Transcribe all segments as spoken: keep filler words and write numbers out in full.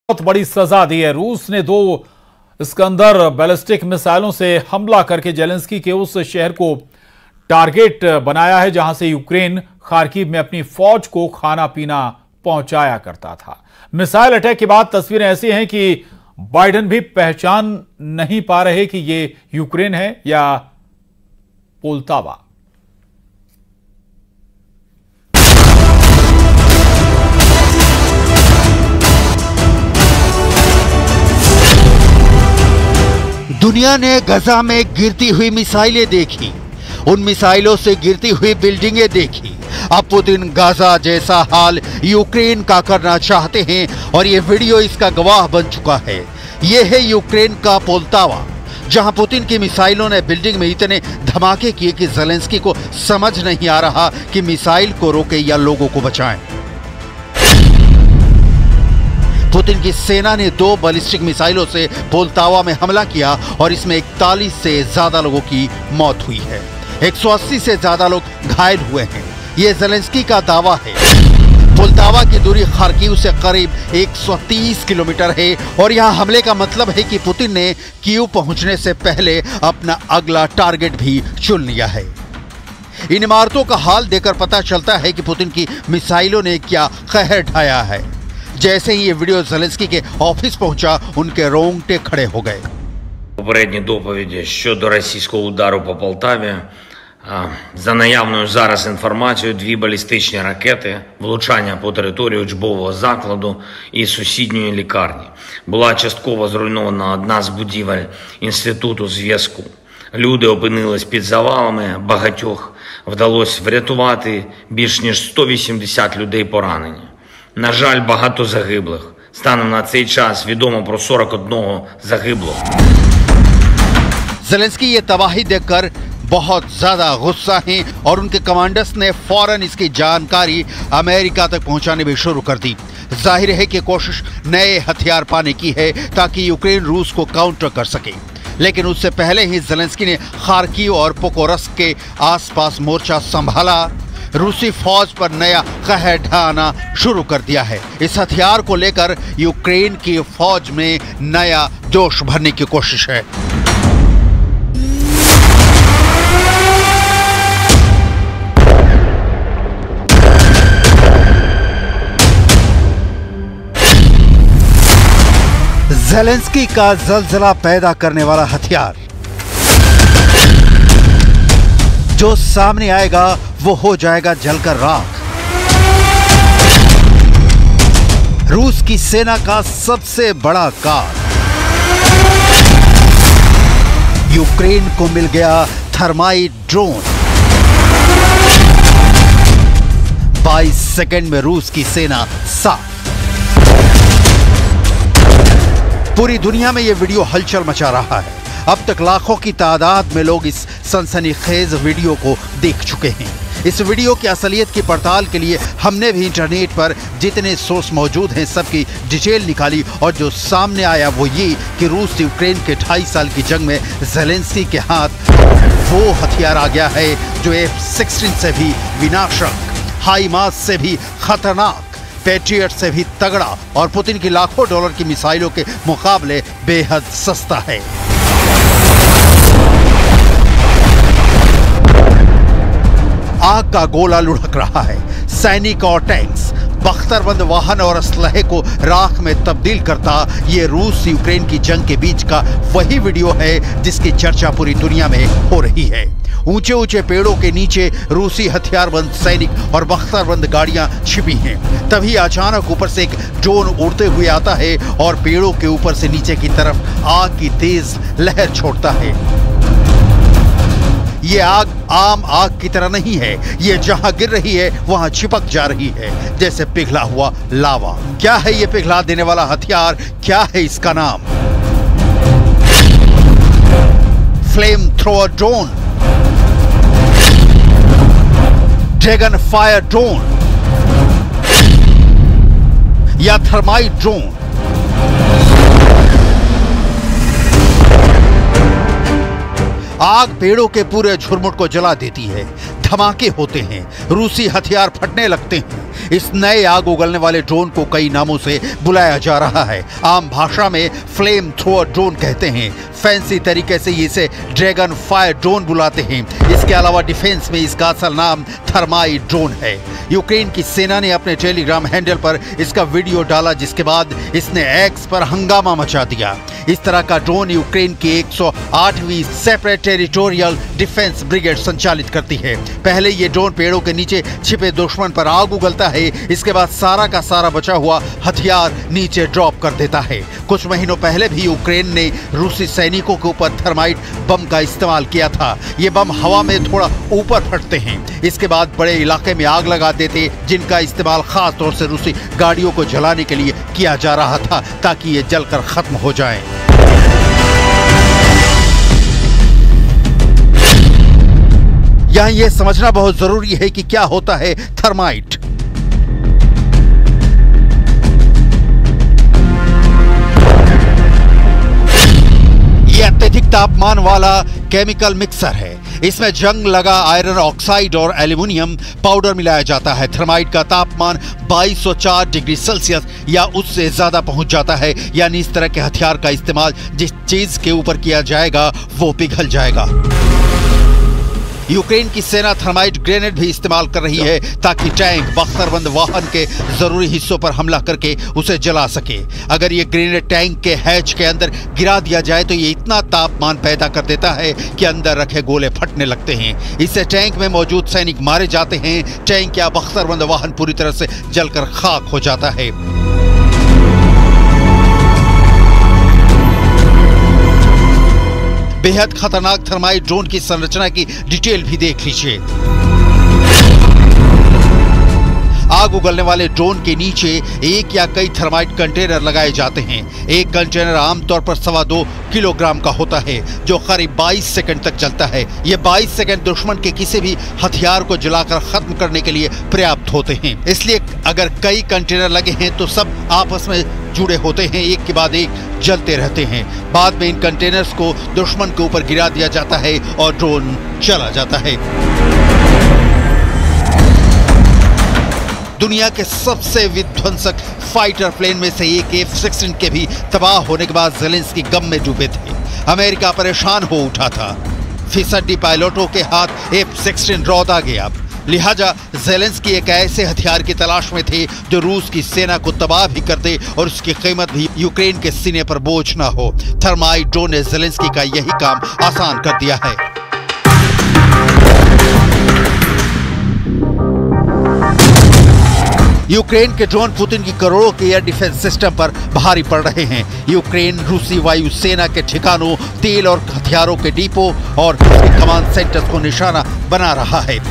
बहुत बड़ी सजा दी है। रूस ने दो इस्कंदर बैलिस्टिक मिसाइलों से हमला करके जेलेंस्की के उस शहर को टारगेट बनाया है जहां से यूक्रेन खार्किव में अपनी फौज को खाना पीना पहुंचाया करता था। मिसाइल अटैक के बाद तस्वीरें ऐसी हैं कि बाइडेन भी पहचान नहीं पा रहे कि ये यूक्रेन है या पोल्तावा। दुनिया ने गजा में गिरती हुई मिसाइलें देखी, उन मिसाइलों से गिरती हुई बिल्डिंगें देखी। अब पुतिन गाजा जैसा हाल यूक्रेन का करना चाहते हैं और ये वीडियो इसका गवाह बन चुका है। ये है यूक्रेन का पोल्तावा, जहां पुतिन की मिसाइलों ने बिल्डिंग में इतने धमाके किए कि जेलेंस्की को समझ नहीं आ रहा कि मिसाइल को रोके या लोगों को बचाएं। पुतिन की सेना ने दो बैलिस्टिक मिसाइलों से पोल्तावा में हमला किया और इसमें इकतालीस से ज्यादा लोगों की मौत हुई है। एक सौ अस्सी से ज्यादा लोग घायल हुए हैं। ये जेलेंस्की का दावा है। पोल्तावा की दूरी खार्किव से करीब एक सौ तीस किलोमीटर है और यहां हमले का मतलब है कि पुतिन ने कीव पहुंचने से पहले अपना अगला टारगेट भी चुन लिया है। इन इमारतों का हाल देखकर पता चलता है कि पुतिन की मिसाइलों ने क्या कहर ढाया है। जैसे ही ये वीडियो जेलेंस्की के ऑफिस पहुंचा, उनके रोंगटे खड़े हो गए। Попередні доповіді щодо російського удару по Полтаві. За наявною зараз інформацією, дві балістичні ракети, влучання по території учбового закладу і сусідньої лікарні. Була частково зруйнована одна з будівель Інституту зв'язку. Люди опинились під завалами, багатьох вдалося врятувати, більш ніж сто вісімдесят людей поранені. На жаль, багато загиблих. Станом на цей час відомо про сорок одного загиблого. जेलेंस्की ये तबाही देखकर बहुत ज्यादा गुस्सा हैं और उनके कमांडर्स ने फौरन इसकी जानकारी अमेरिका तक पहुंचाने भी शुरू कर दी। जाहिर है कि कोशिश नए हथियार पाने की है ताकि यूक्रेन रूस को काउंटर कर सके। लेकिन उससे पहले ही जेलेंस्की ने खार्किव और पोकोरस्क के आसपास मोर्चा संभाला। रूसी फौज पर नया कहर ढाना शुरू कर दिया है। इस हथियार को लेकर यूक्रेन की फौज में नया जोश भरने की कोशिश है। जेलेंस्की का जलजला पैदा करने वाला हथियार जो सामने आएगा वो हो जाएगा जलकर राख। रूस की सेना का सबसे बड़ा कार। यूक्रेन को मिल गया थर्माइट ड्रोन। बाईस सेकंड में रूस की सेना साफ। पूरी दुनिया में यह वीडियो हलचल मचा रहा है। अब तक लाखों की तादाद में लोग इस सनसनीखेज वीडियो को देख चुके हैं। इस वीडियो की असलियत की पड़ताल के लिए हमने भी इंटरनेट पर जितने सोर्स मौजूद हैं सबकी डिटेल निकाली और जो सामने आया वो ये कि रूस यूक्रेन के ढाई साल की जंग में जेलेंस्की के हाथ वो हथियार आ गया है जो एफ सिक्सटीन से भी विनाशक, हाईमार्स से भी खतरनाक, पैट्रियट से भी तगड़ा और पुतिन की लाखों डॉलर की मिसाइलों के मुकाबले बेहद सस्ता है। आग का गोला लुढ़क रहा है। सैनिक और टैंक्स, बख्तरबंद वाहन और असलहे को राख में तब्दील करता ये रूस यूक्रेन की जंग के बीच का वही वीडियो है जिसकी चर्चा पूरी दुनिया में हो रही है। ऊंचे ऊंचे पेड़ों के नीचे रूसी हथियारबंद सैनिक और बख्तरबंद गाड़ियां छिपी हैं। तभी अचानक ऊपर से एक ड्रोन उड़ते हुए आता है और पेड़ों के ऊपर से नीचे की तरफ आग की तेज लहर छोड़ता है। ये आग आम आग की तरह नहीं है, ये जहां गिर रही है वहां चिपक जा रही है जैसे पिघला हुआ लावा। क्या है ये पिघला देने वाला हथियार? क्या है इसका नाम? Flame thrower drone, dragon fire drone या थर्माइट ड्रोन? आग पेड़ों के पूरे झुरमुट को जला देती है। धमाके होते हैं, रूसी हथियार फटने लगते हैं। इस नए आग उगलने वाले ड्रोन को कई नामों से बुलाया जा रहा है। आम भाषा में फ्लेम थ्रोअर ड्रोन कहते हैं, फैंसी तरीके से इसे ड्रैगन फायर ड्रोन बुलाते हैं। इसके अलावा डिफेंस में इसका असल नाम थर्माइट ड्रोन है। यूक्रेन की सेना ने अपने टेलीग्राम हैंडल पर इसका वीडियो डाला, जिसके बाद इसने एक्स पर हंगामा मचा दिया। इस तरह का ड्रोन यूक्रेन की एक सौ आठवीं सेपरेट टेरिटोरियल डिफेंस ब्रिगेड संचालित करती है। पहले ये ड्रोन पेड़ों के नीचे छिपे दुश्मन पर आग उगलता है, इसके बाद सारा का सारा बचा हुआ हथियार नीचे ड्रॉप कर देता है। कुछ महीनों पहले भी यूक्रेन ने रूसी सैनिकों के ऊपर थर्माइट बम का इस्तेमाल किया था। ये बम हवा में थोड़ा ऊपर फटते हैं, इसके बाद बड़े इलाके में आग लगा देते, जिनका इस्तेमाल खास तौर से रूसी गाड़ियों को जलाने के लिए किया जा रहा था ताकि ये जलकर खत्म हो जाएं। यहां यह समझना बहुत जरूरी है कि क्या होता है थर्माइट। यह अत्यधिक तापमान वाला केमिकल मिक्सर है। इसमें जंग लगा आयरन ऑक्साइड और एल्यूमिनियम पाउडर मिलाया जाता है। थर्माइट का तापमान बाईस सौ चार डिग्री सेल्सियस या उससे ज्यादा पहुंच जाता है, यानी इस तरह के हथियार का इस्तेमाल जिस चीज के ऊपर किया जाएगा वो पिघल जाएगा। यूक्रेन की सेना थर्माइट ग्रेनेड भी इस्तेमाल कर रही है ताकि टैंक, बख्तरबंद वाहन के जरूरी हिस्सों पर हमला करके उसे जला सके। अगर ये ग्रेनेड टैंक के हैच के अंदर गिरा दिया जाए तो ये इतना तापमान पैदा कर देता है कि अंदर रखे गोले फटने लगते हैं। इससे टैंक में मौजूद सैनिक मारे जाते हैं। टैंक या बख्तरबंद वाहन पूरी तरह से जलकर खाक हो जाता है। बेहद खतरनाक थर्माइट ड्रोन की संरचना की डिटेल भी देख लीजिए। आग उगलने वाले ड्रोन के नीचे एक या कई थर्माइट कंटेनर लगाए जाते हैं। एक कंटेनर आमतौर पर सवा दो किलोग्राम का होता है, जो करीब बाईस सेकंड तक चलता है। ये बाईस सेकंड दुश्मन के किसी भी हथियार को जलाकर खत्म करने के लिए पर्याप्त होते हैं। इसलिए अगर कई कंटेनर लगे हैं तो सब आपस में जुड़े होते हैं, एक के बाद एक जलते रहते हैं। बाद में इन कंटेनर्स को दुश्मन के ऊपर गिरा दिया जाता है और ड्रोन चला जाता है। दुनिया के सबसे विध्वंसक फाइटर प्लेन में से एक एफ सिक्सटीन के भी तबाह होने के बाद ज़ेलेंस्की गम में डूबे थे। अमेरिका परेशान हो उठा था। फिसड्डी पायलटों के हाथ एफ सिक्सटीन रौंदा गया। लिहाजा ज़ेलेंस्की एक ऐसे हथियार की तलाश में थे जो रूस की सेना को तबाह भी कर दे और उसकी कीमत भी यूक्रेन के सीने पर बोझ न हो। थर्माइट ड्रोन ने ज़ेलेंस्की का यही काम आसान कर दिया है। यूक्रेन के ड्रोन पुतिन की करोड़ों के एयर डिफेंस सिस्टम पर भारी पड़ रहे हैं। यूक्रेन रूसी वायु सेना के ठिकानों, तेल और हथियारों के डिपो और कमांड सेंटर्स को निशाना बना रहा है।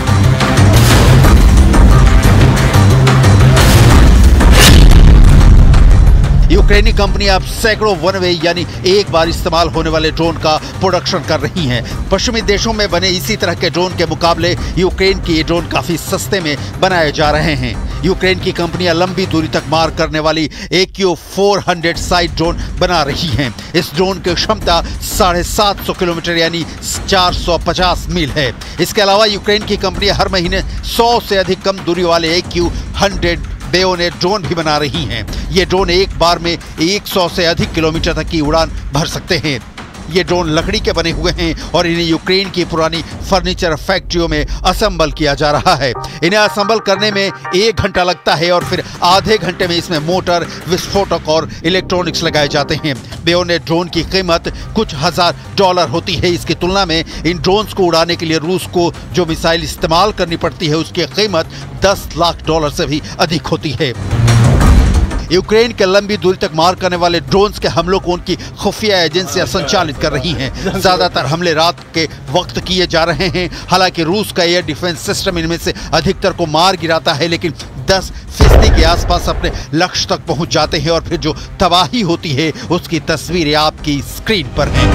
यूक्रेनी कंपनी अब सैकड़ों वन वे यानी एक बार इस्तेमाल होने वाले ड्रोन का प्रोडक्शन कर रही हैं। पश्चिमी देशों में बने इसी तरह के ड्रोन के मुकाबले यूक्रेन के ये ड्रोन काफी सस्ते में बनाए जा रहे हैं। यूक्रेन की कंपनियां लंबी दूरी तक मार करने वाली A Q four hundred side drone बना रही हैं। इस ड्रोन की क्षमता साढ़े सात सौ किलोमीटर यानी चार सौ पचास मील है। इसके अलावा यूक्रेन की कंपनियां हर महीने सौ से अधिक कम दूरी वाले A Q hundred bayonet drone भी बना रही हैं। ये ड्रोन एक बार में सौ से अधिक किलोमीटर तक की उड़ान भर सकते हैं। ये ड्रोन लकड़ी के बने हुए हैं और इन्हें यूक्रेन की पुरानी फर्नीचर फैक्ट्रियों में असेंबल किया जा रहा है। इन्हें असेंबल करने में एक घंटा लगता है और फिर आधे घंटे में इसमें मोटर, विस्फोटक और इलेक्ट्रॉनिक्स लगाए जाते हैं। बेयोनेट ड्रोन की कीमत कुछ हजार डॉलर होती है। इसकी तुलना में इन ड्रोन्स को उड़ाने के लिए रूस को जो मिसाइल इस्तेमाल करनी पड़ती है उसकी कीमत दस लाख डॉलर से भी अधिक होती है। यूक्रेन के लंबी दूरी तक मार करने वाले ड्रोन्स के हमलों को उनकी खुफिया एजेंसियां संचालित कर रही हैं। ज्यादातर हमले रात के वक्त किए जा रहे हैं। हालांकि रूस का एयर डिफेंस सिस्टम इनमें से अधिकतर को मार गिराता है, लेकिन दस फीसदी के आसपास अपने लक्ष्य तक पहुंच जाते हैं और फिर जो तबाही होती है उसकी तस्वीरें आपकी स्क्रीन पर हैं।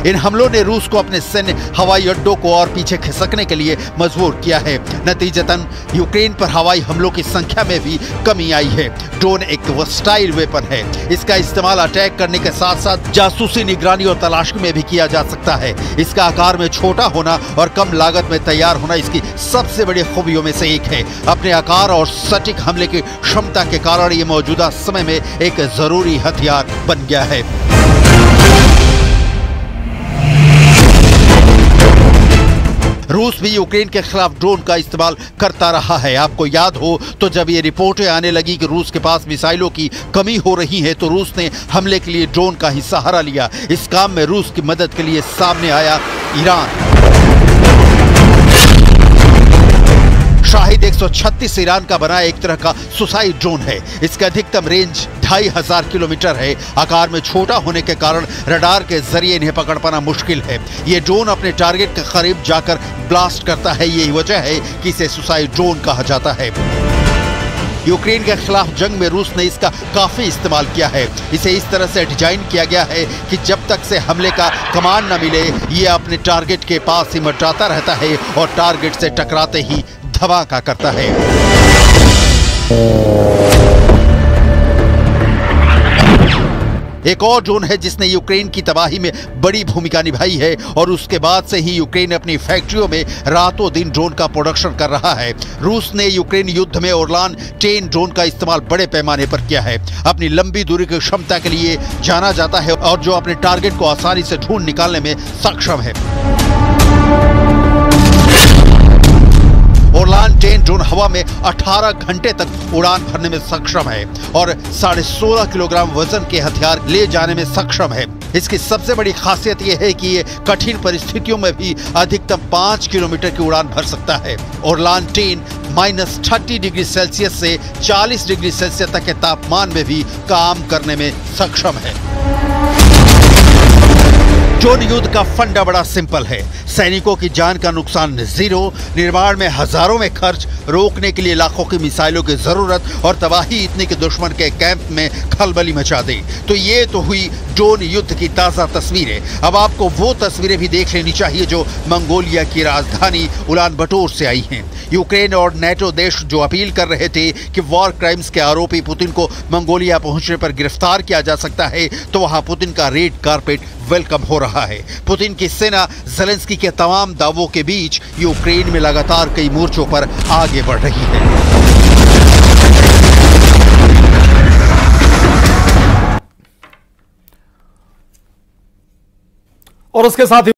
इन हमलों ने रूस को अपने सैन्य हवाई अड्डों को और पीछे खिसकने के लिए मजबूर किया है। नतीजतन यूक्रेन पर हवाई हमलों की संख्या में भी कमी आई है। ड्रोन एक वर्सटाइल वेपन है। इसका इस्तेमाल अटैक करने के साथ साथ जासूसी, निगरानी और तलाशी में भी किया जा सकता है। इसका आकार में छोटा होना और कम लागत में तैयार होना इसकी सबसे बड़ी खूबियों में से एक है। अपने आकार और सटीक हमले की क्षमता के कारण ये मौजूदा समय में एक जरूरी हथियार बन गया है। रूस भी यूक्रेन के खिलाफ ड्रोन का इस्तेमाल करता रहा है। आपको याद हो तो जब ये रिपोर्टें आने लगी कि रूस के पास मिसाइलों की कमी हो रही है तो रूस ने हमले के लिए ड्रोन का ही सहारा लिया। इस काम में रूस की मदद के लिए सामने आया ईरान। शाहिद एक सौ छत्तीस ईरान का बना एक तरह का सुसाइड ड्रोन है। इसका अधिकतम रेंज ढाई हजार किलोमीटर है। आकार में छोटा होने के कारण रडार के जरिए इन्हें पकड़ पाना मुश्किल है। ये ड्रोन अपने टारगेट के करीब जाकर ब्लास्ट करता है। यही वजह है कि इसे सुसाइड ड्रोन कहा जाता है। यूक्रेन के खिलाफ जंग में रूस ने इसका काफी इस्तेमाल किया है। इसे इस तरह से डिजाइन किया गया है कि जब तक से हमले का कमांड न मिले ये अपने टारगेट के पास ही मंडराता रहता है और टारगेट से टकराते ही धमाका करता है। एक और ड्रोन है जिसने यूक्रेन की तबाही में बड़ी भूमिका निभाई है और उसके बाद से ही यूक्रेन अपनी फैक्ट्रियों में रातों दिन ड्रोन का प्रोडक्शन कर रहा है। रूस ने यूक्रेन युद्ध में ओरलान टेन ड्रोन का इस्तेमाल बड़े पैमाने पर किया है। अपनी लंबी दूरी की क्षमता के लिए जाना जाता है और जो अपने टारगेट को आसानी से ढूंढ निकालने में सक्षम है। ओरलान टेन ड्रोन हवा में अठारह घंटे तक उड़ान भरने में सक्षम है और साढ़े सोलह किलोग्राम वजन के हथियार ले जाने में सक्षम है। इसकी सबसे बड़ी खासियत यह है कि ये कठिन परिस्थितियों में भी अधिकतम पाँच किलोमीटर की उड़ान भर सकता है। Orlan ten minus thirty degree Celsius से चालीस डिग्री सेल्सियस तक के तापमान में भी काम करने में सक्षम है। ड्रोन युद्ध का फंडा बड़ा सिंपल है। सैनिकों की जान का नुकसान जीरो, निर्माण में हजारों में खर्च, रोकने के लिए लाखों की मिसाइलों की जरूरत और तबाही इतनी कि दुश्मन के कैंप में खलबली मचा दे। तो ये तो हुई ड्रोन युद्ध की ताजा तस्वीरें। अब आपको वो तस्वीरें भी देख लेनी चाहिए जो मंगोलिया की राजधानी उलानबटोर से आई हैं। यूक्रेन और नेटो देश जो अपील कर रहे थे कि वॉर क्राइम्स के आरोपी पुतिन को मंगोलिया पहुंचने पर गिरफ्तार किया जा सकता है, तो वहां पुतिन का रेड कारपेट वेलकम हो रहा है। पुतिन की सेना ज़ेलेंस्की के तमाम दावों के बीच यूक्रेन में लगातार कई मोर्चों पर आगे बढ़ रही है। और उसके साथ ही